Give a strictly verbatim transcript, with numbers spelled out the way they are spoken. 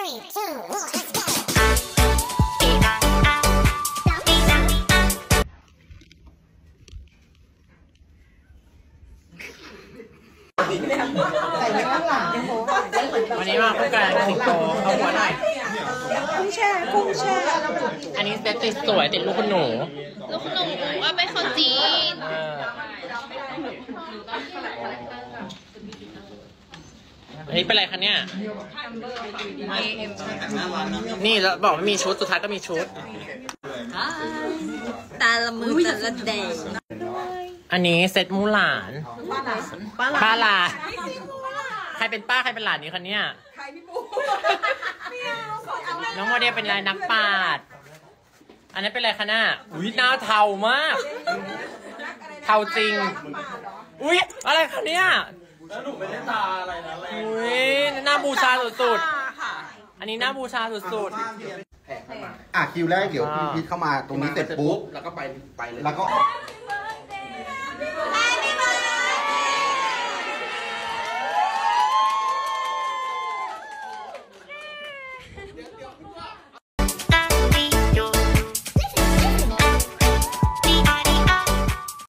Three, two, one, let's go. วันนี้มาคู่กันสิงโตเอาหัวหน่อยกุ้งแช่กุ้งแช่อันนี้เซ็ตติดสวยติดลูกคุณหนูลูกขนมว่าไม่เข้าจีนอันนี้เป็นอะไรคะเนี่ยนี่แล้วบอกว่ามีชุดสุดท้ายก็มีชุดตาละมือตาละแดงอันนี้เซ็ตมูหลานป้าหลานใครเป็นป้าใครเป็นหลานนี้คะเนี่ยน้องโมเดลเป็นลายนักปราชญ์อันนั้นเป็นอะไรคะน่ะอุ้ยหน้าเทามากเทาจริงอุ้ยอะไรคะเนี่ยแล้วหนูไม่ได้ตาอะไรนะอุ้ยหน้าบูชาสุดๆอันนี้หน้าบูชาสุดๆอ่ะคิวแรกเดี๋ยวพี่พีทเข้ามาตรงนี้เสร็จปุ๊บแล้วก็ไปไปเลยแล้วก็